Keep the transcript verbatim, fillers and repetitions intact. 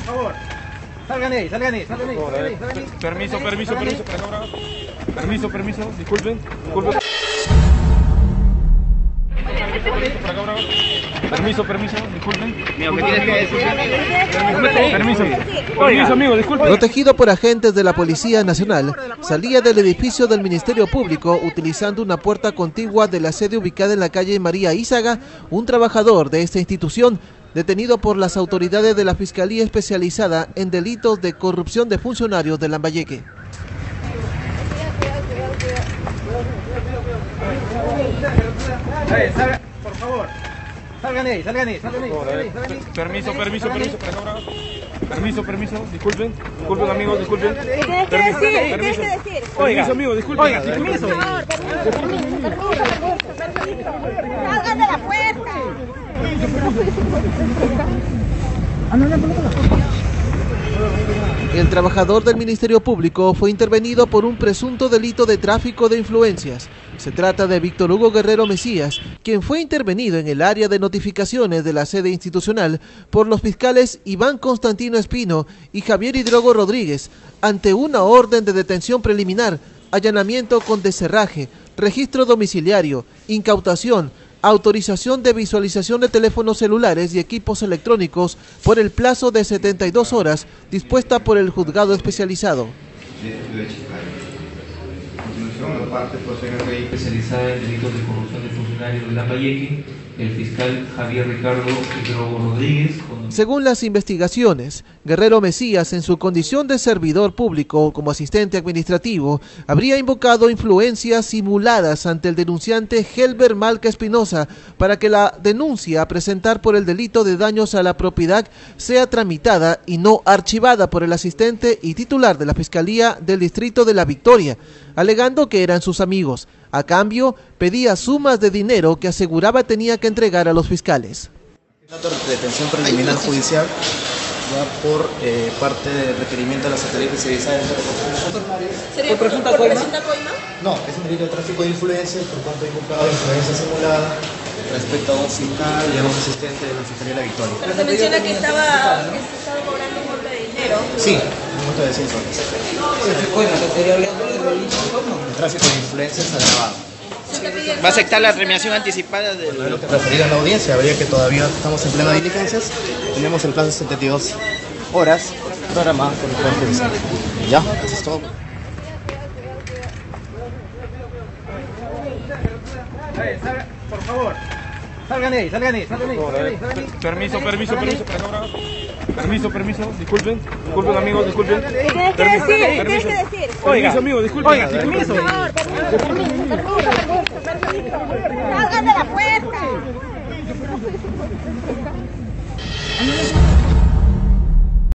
favor. Salgan ahí, salgan ahí, salgan ahí. Salgan ahí, salgan ahí. Permiso, permiso, permiso, permiso, permiso, disculpen, disculpen. Permiso, permiso, disculpen. Amigo, ¿qué tienes que decir? Permiso, permiso, amigo, disculpen. Protegido por agentes de la Policía Nacional, salía del edificio del Ministerio Público utilizando una puerta contigua de la sede ubicada en la calle María Ízaga, un trabajador de esta institución detenido por las autoridades de la Fiscalía Especializada en Delitos de Corrupción de Funcionarios de Lambayeque. Hey, salgan, por favor. Salgan ahí, salgan ahí, salgan ahí. Salgan ahí, salgan ahí. Permiso, permiso, permiso, permiso, permiso, disculpen, disculpen amigos, disculpen. ¿Qué tienes que decir? ¿Qué tienes que decir? Permiso, amigo, disculpen. Oiga, permiso. Por favor, permiso, permiso, permiso, permiso. Salgan de la puerta. El trabajador del Ministerio Público fue intervenido por un presunto delito de tráfico de influencias. Se trata de Víctor Hugo Guerrero Mesías, quien fue intervenido en el área de notificaciones de la sede institucional por los fiscales Iván Constantino Espino y Javier Hidrogo Rodríguez, ante una orden de detención preliminar, allanamiento con descerraje, registro domiciliario, incautación, autorización de visualización de teléfonos celulares y equipos electrónicos por el plazo de setenta y dos horas dispuesta por el juzgado especializado. La parte procesal especializada en delitos de corrupción de funcionarios de Lambayeque, el fiscal Javier Ricardo Hidrogo Rodríguez. Con... Según las investigaciones, Guerrero Mesías, en su condición de servidor público como asistente administrativo, habría invocado influencias simuladas ante el denunciante Helber Malca Espinosa para que la denuncia a presentar por el delito de daños a la propiedad sea tramitada y no archivada por el asistente y titular de la Fiscalía del Distrito de La Victoria, alegando que eran sus amigos. A cambio, pedía sumas de dinero que aseguraba tenía que entregar a los fiscales. Detención preliminar judicial ya por eh, parte del requerimiento de la Secretaría Especializada en ¿Sería por presunta coima? No, es un delito de tráfico de influencias por cuanto ha invocado influencia simulada respecto a un fiscal y a un asistente de la Fiscalía de La Victoria. Pero se menciona que estaba, que se estaba cobrando un monto de dinero. Sí, un monto de cien soles. El tráfico de influencias agravado. ¿Va a aceptar la premiación anticipada del...? Bueno, lo que referir a la audiencia, habría que todavía estamos en plena diligencias, tenemos el plazo de setenta y dos horas programadas por el Poder Judicial. Ya, eso es todo. Hey, salgan, por favor. Salgan ahí, salgan ahí, salgan ahí. Salgan ahí, salgan ahí. Permiso, permiso, permiso, permiso, permiso, disculpen, disculpen amigos, disculpen. ¿Qué tienes que decir? ¿Qué tienes que decir? Permiso, amigo, disculpen. Oiga, permiso. Por favor, permiso, permiso, permiso, permiso. Salgan de la puerta.